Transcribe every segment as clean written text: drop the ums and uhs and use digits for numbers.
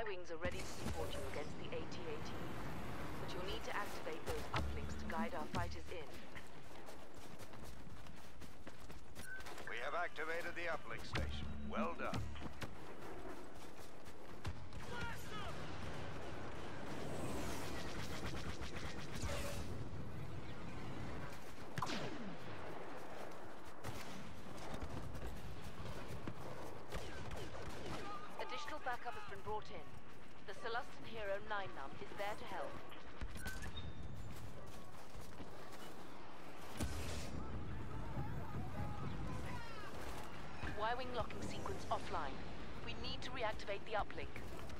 Y-Wings are ready to support you against the AT-AT. But you'll need to activate those uplinks to guide our fighters in. We have activated the uplink station. Well done. Additional backup has been brought in. The Celestin hero 9-Num is there to help. Y-Wing locking sequence offline. We need to reactivate the uplink.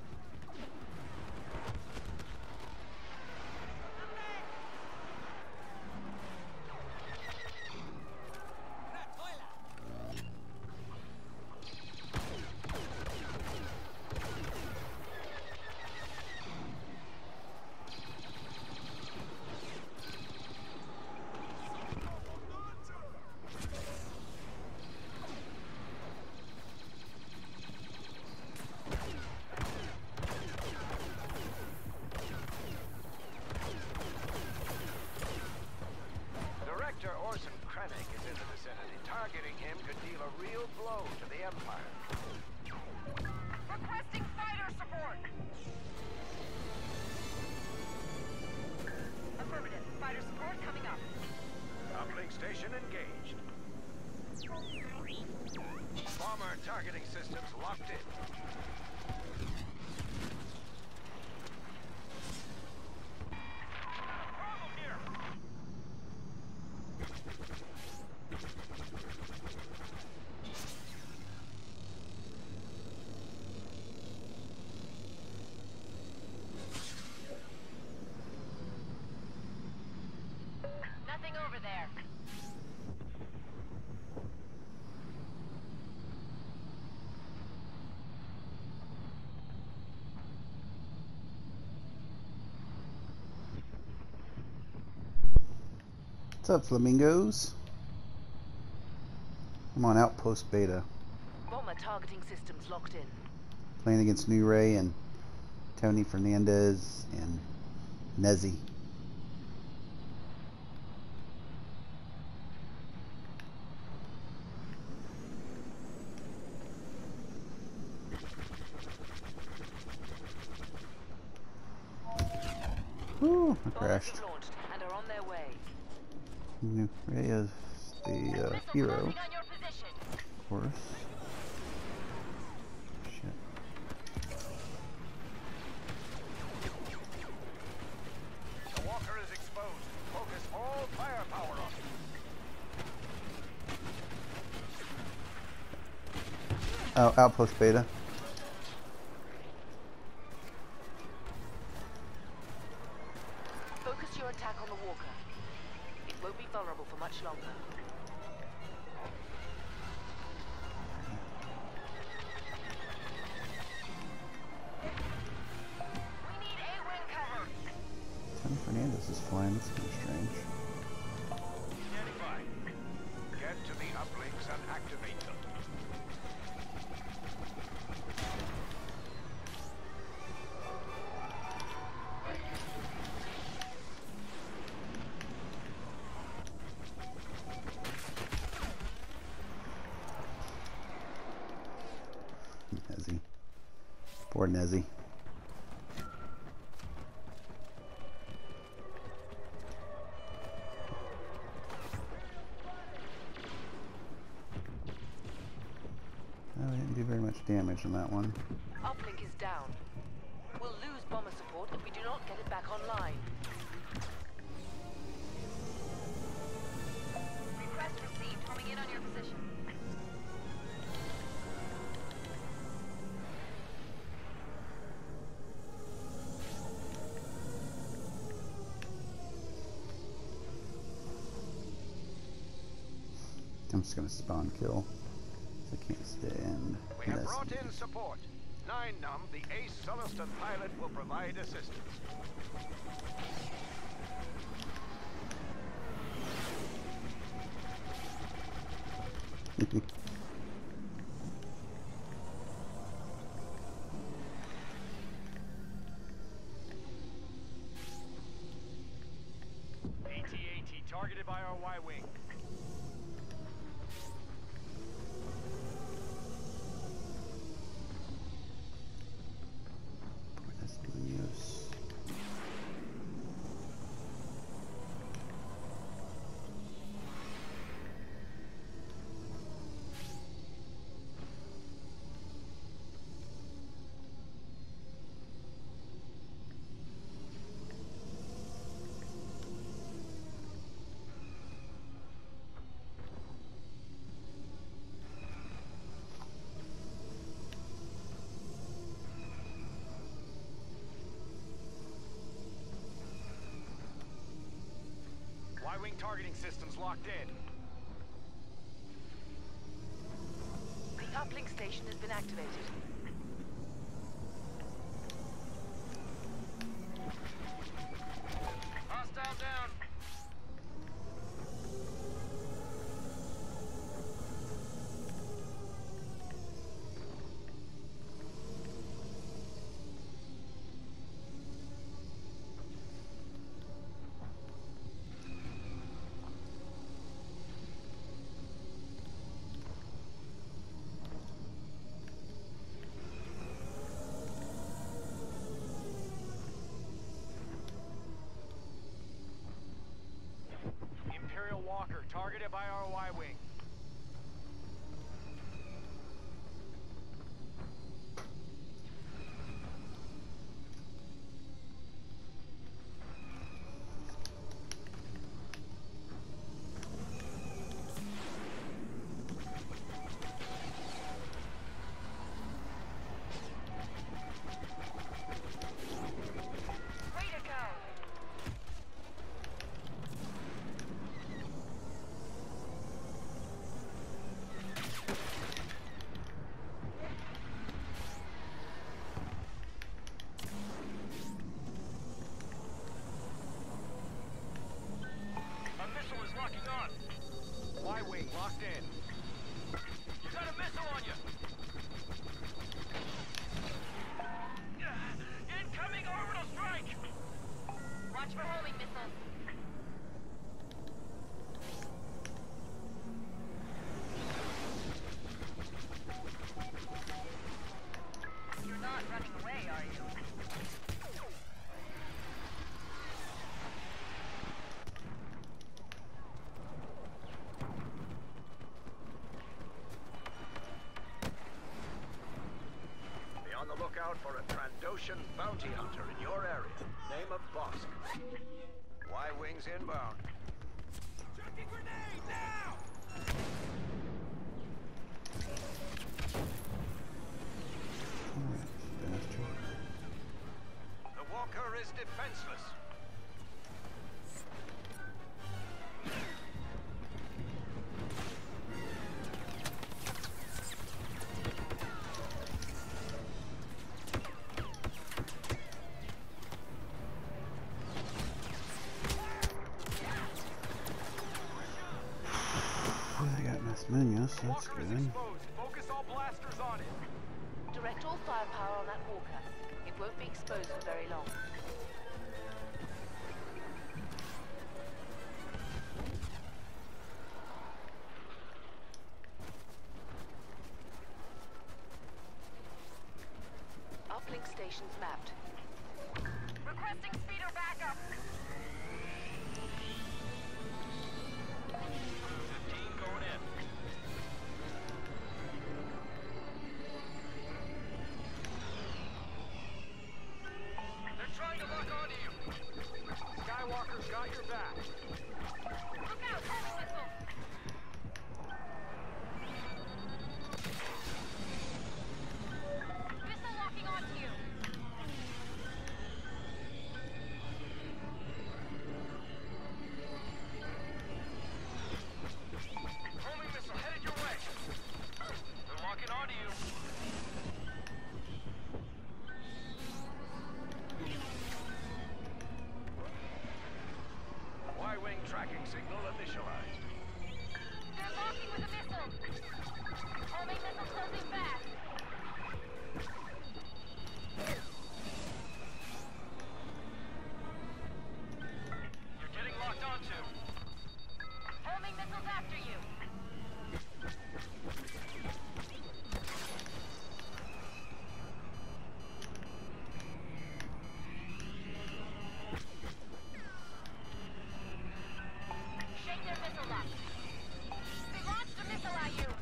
Director Orson Krennic is in the vicinity. Targeting him could deal a real blow to the Empire. Requesting fighter support! Affirmative. Fighter support coming up. Uplink station engaged. Bomber targeting systems locked in. Problem here! Nothing over there. What's up, flamingos? I'm on Outpost Beta, Bomber targeting systems locked in. playing against New Ray and Tony Fernandez and Nezzy. Whew, I Bombers crashed. have launched and are on their way. New Ray is the hero, Closing on your position. of course. Shit. The walker is exposed. Focus all firepower on it. Oh, Outpost Beta. Focus your attack on the walker. It won't be vulnerable for much longer. We need A-wing cover. Tony Fernandez is flying. That's kind of strange. Standing by. Get to the uplinks and activate them. Nezzy. Poor Nezzy. Oh, we didn't do very much damage on that one. Uplink is down. We'll lose bomber support if we do not get it back online. Request received. Homing in on your position. I'm just gonna spawn kill. I can't stand We have Nezzy. brought in support. 9-Num, the ace Celestin pilot, will provide assistance. targeted by our Y-Wing. Buenas Muñoz. Y-Wing targeting systems locked in. The uplink station has been activated. Hostile down. Imperial Walker targeted by our Y-Wing. Way to go! A missile is locking on. Y-Wing locked in. You got a missile on you. Incoming orbital strike. Watch for homing missiles. You're not running away, are you? Be on the lookout for a Trandoshan bounty hunter in your area. Name of Bosk. Y-Wings inbound. Chucking grenade now! Bastard. The Walker is defenseless. Oh, I got Miss Munoz, so that's Walker is good. exposed. Focus all blasters on it. Direct all firepower on that walker. It won't be exposed for very long. Uplink stations mapped. Requesting speeder backup. 15 going in. They're trying to lock onto you. Skywalker's got your back. Look out, homing missiles. Missile locking onto you. Homing missile headed your way. They're locking onto you. Y-Wing tracking signal initialized. They're locking with a missile. Homing missile closing fast. You're getting locked onto. missiles after you. Shake their missile up. They launched a missile at you.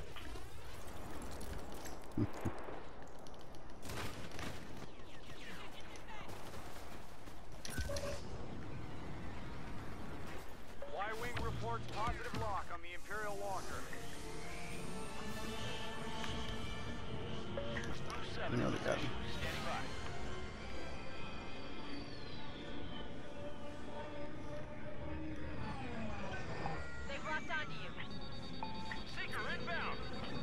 Y-Wing reports positive lock on the Imperial Walker. Blue 7 No, in they got position. him. Standing by. They've locked onto you. Seeker inbound.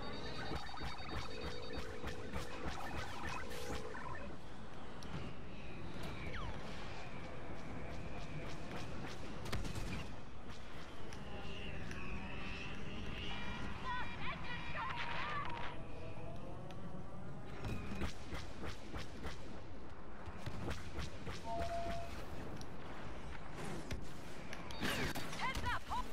Heads up! Hold.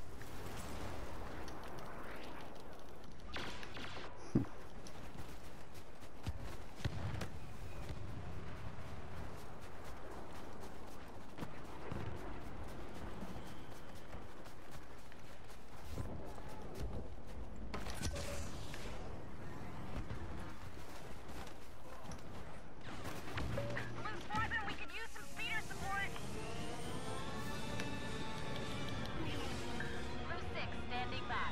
Blue Squadron, we could use some speeder support. Blue 6 standing by.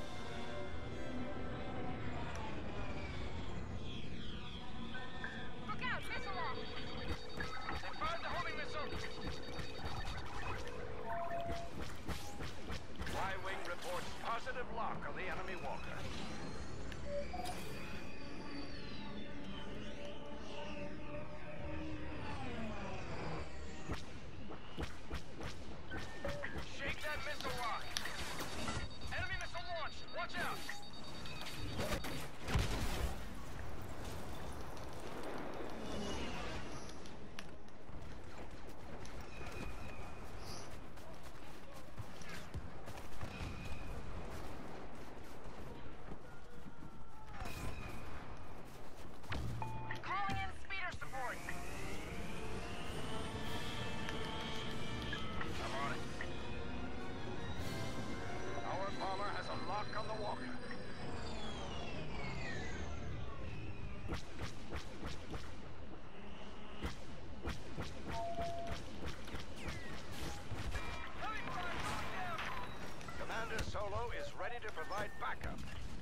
Look out, missile off. They fired the homing missile. Y-Wing reports positive lock on the enemy Walker. Shake that missile lock. Enemy missile launched. Watch out. Calling in speeder support. I'm on it. Our bomber has a lock on the Walker. Commander Solo is ready to provide backup.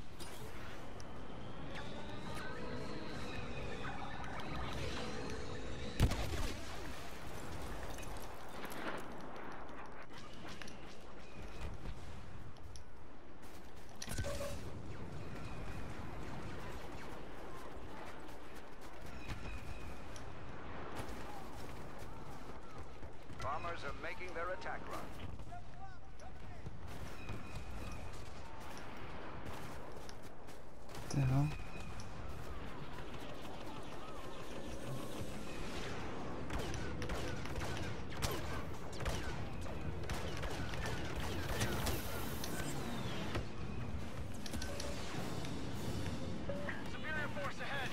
Bombers are making their attack run. What the hell? Superior force ahead.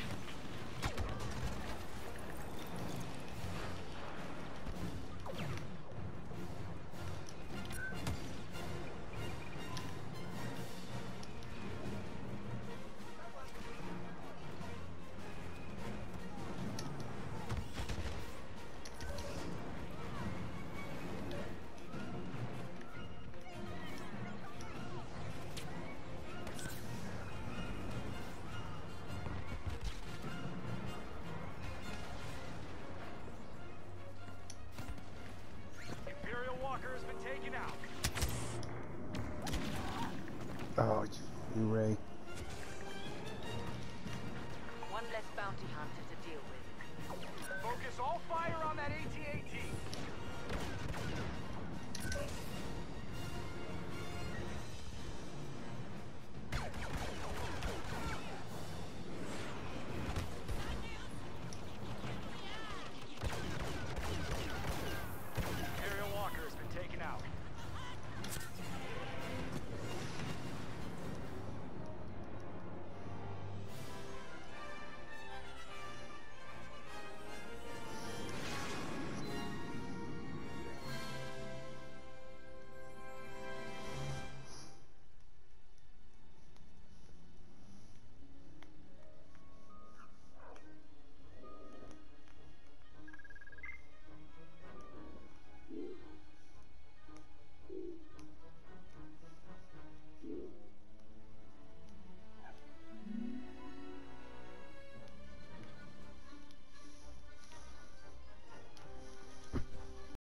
Imperial Walker has been taken out. Oh, you Ray.